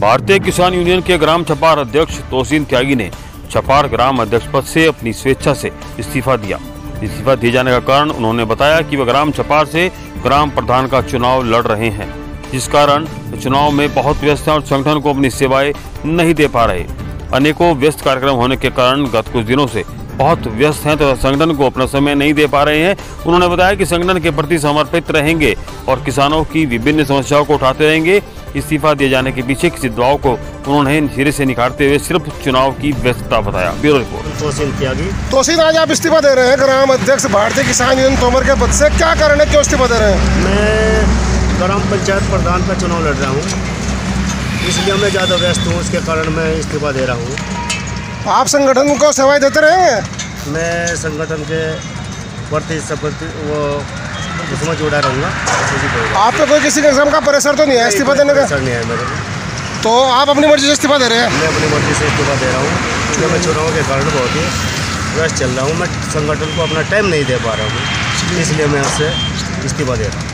भारतीय किसान यूनियन के ग्राम छपार अध्यक्ष तोसीन त्यागी ने छपार ग्राम अध्यक्ष पद से अपनी स्वेच्छा से इस्तीफा दिया। इस्तीफा दिए जाने का कारण उन्होंने बताया कि वह ग्राम छपार से ग्राम प्रधान का चुनाव लड़ रहे हैं, जिस कारण चुनाव में बहुत व्यस्त हैं और संगठन को अपनी सेवाएं नहीं दे पा रहे। अनेकों व्यस्त कार्यक्रम होने के कारण गत कुछ दिनों से बहुत व्यस्त हैं तो संगठन को अपना समय नहीं दे पा रहे हैं। उन्होंने बताया कि संगठन के प्रति समर्पित रहेंगे और किसानों की विभिन्न समस्याओं को उठाते रहेंगे। इस्तीफा दिए जाने के पीछे किसी दबाव को उन्होंने सिरे से निकालते हुए सिर्फ चुनाव की व्यस्तता बताया। Bureau report. तोसीन, आज आप इस्तीफा दे रहे हैं ग्राम अध्यक्ष भारतीय किसान यूनियन तोमर के पद से, क्या कारण है, क्यों इस्तीफा दे रहे हैं? मैं ग्राम पंचायत प्रधान का चुनाव लड़ रहा हूँ, इसलिए मैं ज़्यादा व्यस्त हूँ, उसके कारण मैं इस्तीफा दे रहा हूँ। आप संगठन को सेवाएं देते रहे हैं? मैं संगठन के प्रति वो उसमें जुड़ा रहूँगा। आप पे कोई किसी किस्म का प्रेशर तो नहीं है इस्तीफा देने का? प्रेशर नहीं है मेरे को। तो आप अपनी मर्जी से इस्तीफा दे रहे हैं? मैं अपनी मर्जी से इस्तीफा दे रहा हूँ क्योंकि मैं चुनाव के कारण बहुत ही व्यस्त चल रहा हूँ। मैं संगठन को अपना टाइम नहीं दे पा रहा हूँ, इसलिए मैं उससे इस्तीफा दे रहा हूँ।